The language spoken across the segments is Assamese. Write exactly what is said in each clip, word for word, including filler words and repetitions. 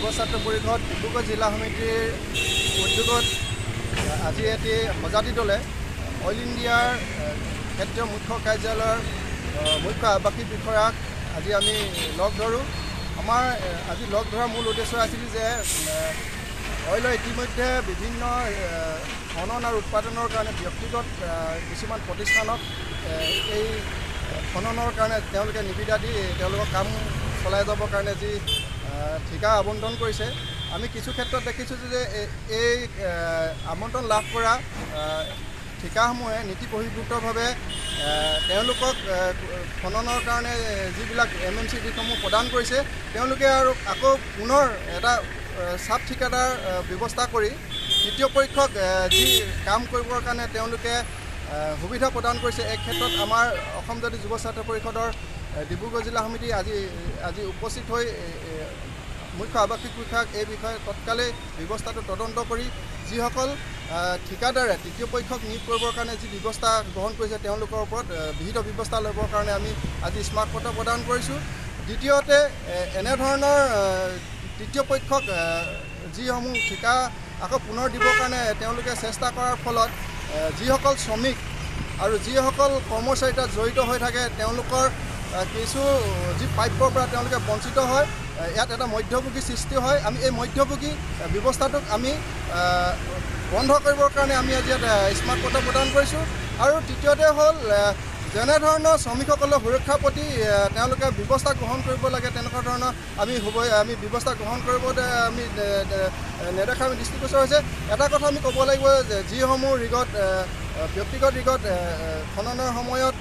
যুৱ ছাত্ৰ পৰিষদ ডিব্ৰুগড় জিলা সমিতিৰ উদ্যোগত আজি এটি সজাতি দলে অইল ইণ্ডিয়াৰ ক্ষেত্ৰীয় মুখ্য কাৰ্যালয়ৰ মুখ্য আৱাসিক বিষয়াক আজি আমি লগ ধৰোঁ। আমাৰ আজি লগ ধৰাৰ মূল উদ্দেশ্য আছিল যে অইলৰ ইতিমধ্যে বিভিন্ন খনন আৰু উৎপাদনৰ কাৰণে ব্যক্তিগত কিছুমান প্ৰতিষ্ঠানক এই খননৰ কাৰণে তেওঁলোকে নিবিদা দি তেওঁলোকৰ কাম চলাই যাবৰ কাৰণে যি ঠিকা আবণ্টন কৰিছে, আমি কিছু ক্ষেত্ৰত দেখিছোঁ যে এই আমন্ত্ৰণ লাভ কৰা ঠিকাসমূহে নীতি বহিৰ্ভূতভাৱে তেওঁলোকক খননৰ কাৰণে যিবিলাক এম এম চি ডিসমূহ প্ৰদান কৰিছে, তেওঁলোকে আৰু আকৌ পুনৰ এটা চাব ঠিকাদাৰ ব্যৱস্থা কৰি তৃতীয় পক্ষক যি কাম কৰিবৰ কাৰণে তেওঁলোকে সুবিধা প্ৰদান কৰিছে। এই ক্ষেত্ৰত আমাৰ অসম জাতীয় যুৱ ছাত্ৰ পৰিষদৰ ডিব্ৰুগড় জিলা সমিতি আজি আজি উপস্থিত হৈ মুখ্য আৱাসিক বিষয়াক এই বিষয়ে তৎকালে ব্যৱস্থাটো তদন্ত কৰি যিসকল ঠিকাদাৰে তৃতীয় পক্ষক নিয়োগ কৰিবৰ কাৰণে যি ব্যৱস্থা গ্ৰহণ কৰিছে তেওঁলোকৰ ওপৰত বিহিত ব্যৱস্থা ল'বৰ কাৰণে আমি আজি স্মাৰক পত্ৰ প্ৰদান কৰিছোঁ। দ্বিতীয়তে এনেধৰণৰ তৃতীয় পক্ষক যিসমূহ ঠিকা আকৌ পুনৰ দিবৰ কাৰণে তেওঁলোকে চেষ্টা কৰাৰ ফলত যিসকল শ্ৰমিক আৰু যিসকল কৰ্মচাৰী তাত জড়িত হৈ থাকে তেওঁলোকৰ কিছু যি প্ৰাপ্যৰ পৰা তেওঁলোকে বঞ্চিত হয়, ইয়াত এটা মধ্যভোগী সৃষ্টি হয়। আমি এই মধ্যভোগী ব্যৱস্থাটোক আমি বন্ধ কৰিবৰ কাৰণে আমি আজি ইয়াত স্মাৰক পত্ৰ প্ৰদান কৰিছোঁ। আৰু তৃতীয়তে হ'ল যেনেধৰণৰ শ্ৰমিকসকলৰ সুৰক্ষাৰ প্ৰতি তেওঁলোকে ব্যৱস্থা গ্ৰহণ কৰিব লাগে তেনেকুৱা ধৰণৰ আমি হ'ব আমি ব্যৱস্থা গ্ৰহণ কৰিব আমি নেদেখা আমি দৃষ্টিগোচৰ হৈছে। এটা কথা আমি ক'ব লাগিব যে যিসমূহ ৰিগত ব্যক্তিগত ৰিগত খননৰ সময়ত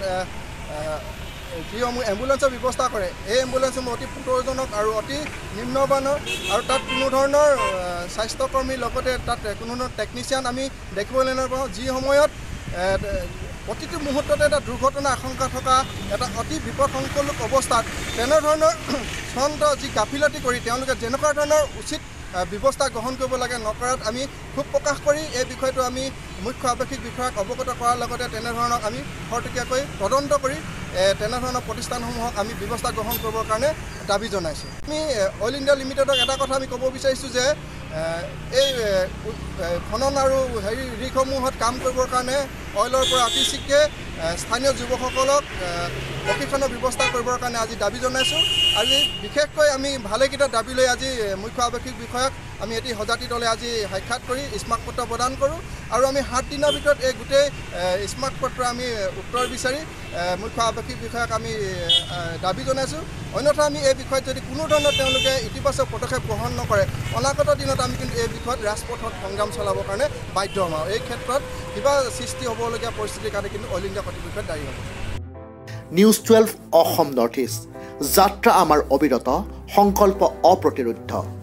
যিসমূহ এম্বুলেঞ্চৰ ব্যৱস্থা কৰে, এই এম্বুলেঞ্চসমূহ অতি পুতৰজনক আৰু অতি নিম্নমানৰ আৰু তাত কোনো ধৰণৰ স্বাস্থ্যকৰ্মীৰ লগতে তাত কোনো ধৰণৰ টেকনিচিয়ান আমি দেখিবলৈ নাপাওঁ, যি সময়ত প্ৰতিটো মুহূৰ্ততে এটা দুৰ্ঘটনা আশংকা থকা এটা অতি বিপদসংকুল অৱস্থাত তেনেধৰণৰ চন্দ যি গাফিলতি কৰি তেওঁলোকে যেনেকুৱা ধৰণৰ উচিত ব্যৱস্থা গ্ৰহণ কৰিব লাগে নকৰাত আমি ক্ষোভ প্ৰকাশ কৰি এই বিষয়টো আমি মুখ্য আৱাসিক বিষয়াক অৱগত কৰাৰ লগতে তেনেধৰণক আমি খৰতকীয়াকৈ তদন্ত কৰি তেনেধৰণৰ প্ৰতিষ্ঠানসমূহক আমি ব্যৱস্থা গ্ৰহণ কৰিবৰ কাৰণে দাবী জনাইছোঁ। আমি অইল ইণ্ডিয়া লিমিটেডক এটা কথা আমি ক'ব বিচাৰিছোঁ যে এই খনন আৰু হেৰি ৰিগসমূহত কাম কৰিবৰ কাৰণে অইলৰ পৰা অতি শীঘ্ৰে স্থানীয় যুৱকসকলক প্ৰশিক্ষণৰ ব্যৱস্থা কৰিবৰ কাৰণে আজি দাবী জনাইছোঁ। আজি বিশেষকৈ আমি ভালেকেইটা দাবী লৈ আজি মুখ্য আৱাসিক বিষয়াক আমি এটি সজাতি দলে আজি সাক্ষাৎ কৰি স্মাৰক পত্ৰ প্ৰদান কৰোঁ আৰু আমি সাত দিনৰ ভিতৰত এই গোটেই স্মাৰক পত্ৰ আমি উত্তৰ বিচাৰি মুখ্য আৱাসিক বিষয়াক আমি দাবী জনাইছোঁ। অন্যথা আমি এই বিষয়ত যদি কোনো ধৰণৰ তেওঁলোকে ইতিবাচক পদক্ষেপ গ্ৰহণ নকৰে অনাগত দিনত আমি কিন্তু এই বিষয়ত ৰাজপথত সংগ্ৰাম চলাবৰ কাৰণে বাধ্য হ'ম আৰু এই ক্ষেত্ৰত কিবা সৃষ্টি হ'বলগীয়া পৰিস্থিতিৰ কাৰণে কিন্তু অইল ইণ্ডিয়া কৰ্তৃপক্ষত দায়ী হ'ব। News twelve Assam north east, যাত্ৰা আমাৰ অবিৰত, সংকল্প অপ্ৰতিৰোধ্য।